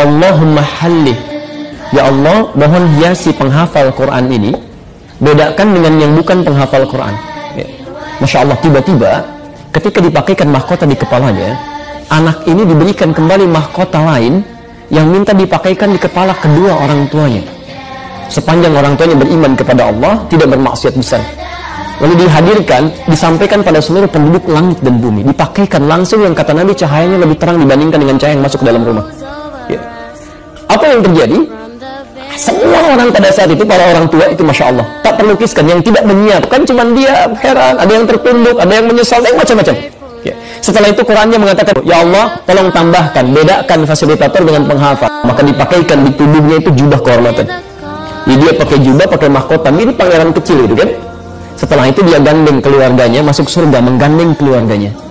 Allahumma hallih, ya Allah, mohon hiasi penghafal Quran ini, bedakan dengan yang bukan penghafal Quran. Ya. Masya Allah, tiba-tiba ketika dipakaikan mahkota di kepalanya, anak ini diberikan kembali mahkota lain yang minta dipakaikan di kepala kedua orang tuanya. Sepanjang orang tuanya beriman kepada Allah, tidak bermaksiat besar. Lalu dihadirkan, disampaikan pada seluruh penduduk langit dan bumi, dipakaikan langsung yang kata Nabi cahayanya lebih terang dibandingkan dengan cahaya yang masuk ke dalam rumah. Ya. Apa yang terjadi? Semua orang pada saat itu, para orang tua itu Masya Allah, tak terlukiskan. Yang tidak menyiapkan cuma dia heran, ada yang tertunduk, ada yang menyesal, ada yang macam-macam. Ya. Setelah itu Qurannya mengatakan, ya Allah, tolong tambahkan, bedakan fasilitator dengan penghafal. Maka dipakaikan di tubuhnya itu jubah kehormatan. Jadi dia pakai jubah, pakai mahkota, mirip pangeran kecil itu kan. Setelah itu dia gandeng keluarganya, masuk surga menggandeng keluarganya.